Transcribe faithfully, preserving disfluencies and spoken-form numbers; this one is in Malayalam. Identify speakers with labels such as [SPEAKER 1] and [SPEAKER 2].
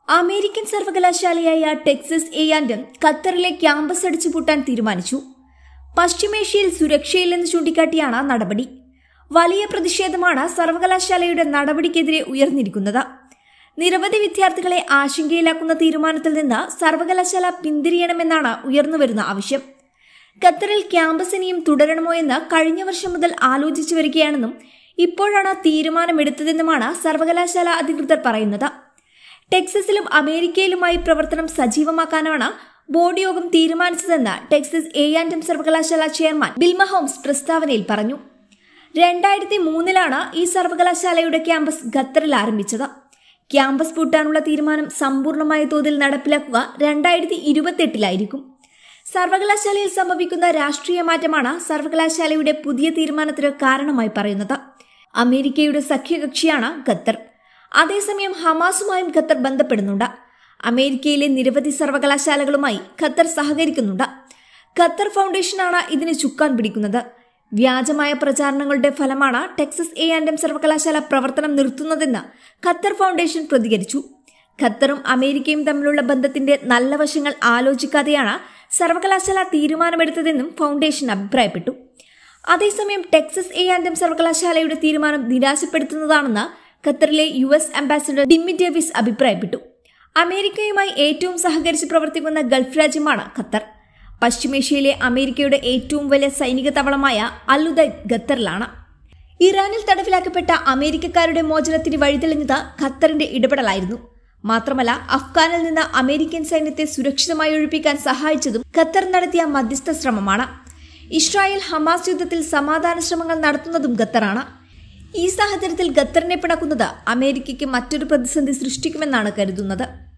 [SPEAKER 1] അമേരിക്കൻ സർവകലാശാലയായ ടെക്സസ് എ ആൻഡ് എം ഖത്തറിലെ ക്യാമ്പസ് അടിച്ചുപൂട്ടാൻ തീരുമാനിച്ചു. പശ്ചിമേഷ്യയിൽ സുരക്ഷയില്ലെന്ന് ചൂണ്ടിക്കാട്ടിയാണ് നടപടി. വലിയ പ്രതിഷേധമാണ് സർവകലാശാലയുടെ നടപടിക്കെതിരെ ഉയർന്നിരിക്കുന്നത്. നിരവധി വിദ്യാർത്ഥികളെ ആശങ്കയിലാക്കുന്ന തീരുമാനത്തിൽ നിന്ന് സർവകലാശാല പിന്തിരിയണമെന്നാണ് ഉയർന്നുവരുന്ന ആവശ്യം. ഖത്തറിൽ ക്യാമ്പസ് ഇനിയും തുടരണമോ എന്ന് കഴിഞ്ഞ വർഷം മുതൽ ആലോചിച്ചു വരികയാണെന്നും ഇപ്പോഴാണ് തീരുമാനമെടുത്തതെന്നുമാണ് സർവകലാശാല അധികൃതർ പറയുന്നത്. ടെക്സസിലും അമേരിക്കയിലുമായി പ്രവർത്തനം സജീവമാക്കാനാണ് ബോർഡ് യോഗം തീരുമാനിച്ചതെന്ന് ടെക്സസ് എ ആൻഡ് എം സർവകലാശാല ചെയർമാൻ ബിൽ മഹോംസ് പ്രസ്താവനയിൽ പറഞ്ഞു. രണ്ടായിരത്തി മൂന്നിലാണ് ഈ സർവകലാശാലയുടെ ക്യാമ്പസ് ഖത്തറിൽ ആരംഭിച്ചത്. ക്യാമ്പസ് പൂട്ടാനുള്ള തീരുമാനം സമ്പൂർണമായ തോതിൽ നടപ്പിലാക്കുക രണ്ടായിരത്തി ഇരുപത്തിയെട്ടിലായിരിക്കും. സർവകലാശാലയിൽ സംഭവിക്കുന്ന രാഷ്ട്രീയ മാറ്റമാണ് സർവകലാശാലയുടെ പുതിയ തീരുമാനത്തിന് കാരണമായി പറയുന്നത്. അമേരിക്കയുടെ സഖ്യകക്ഷിയാണ് ഖത്തർ. അതേസമയം ഹമാസുമായും ഖത്തർ ബന്ധപ്പെടുന്നുണ്ട്. അമേരിക്കയിലെ നിരവധി സർവകലാശാലകളുമായി ഖത്തർ സഹകരിക്കുന്നുണ്ട്. ഖത്തർ ഫൗണ്ടേഷനാണ് ഇതിന് ചുക്കാൻ പിടിക്കുന്നത്. വ്യാജമായ പ്രചാരണങ്ങളുടെ ഫലമാണ് ടെക്സസ് എ ആൻഡ് എം സർവകലാശാല പ്രവർത്തനം നിർത്തുന്നതെന്ന് ഖത്തർ ഫൗണ്ടേഷൻ പ്രതികരിച്ചു. ഖത്തറും അമേരിക്കയും തമ്മിലുള്ള ബന്ധത്തിന്റെ നല്ല വശങ്ങൾ ആലോചിക്കാതെയാണ് സർവകലാശാല തീരുമാനമെടുത്തതെന്നും ഫൗണ്ടേഷൻ അഭിപ്രായപ്പെട്ടു. അതേസമയം ടെക്സസ് എ ആൻഡ് എം സർവകലാശാലയുടെ തീരുമാനം നിരാശപ്പെടുത്തുന്നതാണെന്ന് ഖത്തറിലെ U S ambassador Timmy Davis അഭിപ്രായപ്പെട്ടു. അമേരിക്കയുമായി ഏറ്റവും സഹകരിച്ച് പ്രവർത്തിക്കുന്ന ഗൾഫ് രാജ്യമാണ് ഖത്തർ. പശ്ചിമേഷ്യയിലെ അമേരിക്കയുടെ ഏറ്റവും വലിയ സൈനിക താവളമായ അൽ ഉദൈദ് ഖത്തറിലാണ്. ഇറാനിൽ തടവിലാക്കപ്പെട്ട അമേരിക്കക്കാരുടെ മോചനത്തിന് വഴിതെളിഞ്ഞത് ഖത്തറിന്റെ ഇടപെടലായിരുന്നു. മാത്രമല്ല, അഫ്ഗാനിൽ നിന്ന് അമേരിക്കൻ സൈന്യത്തെ സുരക്ഷിതമായി ഒഴിപ്പിക്കാൻ സഹായിച്ചതും ഖത്തർ നടത്തിയ മധ്യസ്ഥ ശ്രമമാണ്. ഇസ്രായേൽ ഹമാസ് യുദ്ധത്തിൽ സമാധാന ശ്രമങ്ങൾ നടത്തുന്നതും ഖത്തറാണ്. ഈ സാഹചര്യത്തിൽ ഖത്തറിനെ പിണക്കുന്നത് അമേരിക്കയ്ക്ക് മറ്റൊരു പ്രതിസന്ധി സൃഷ്ടിക്കുമെന്നാണ് കരുതുന്നത്.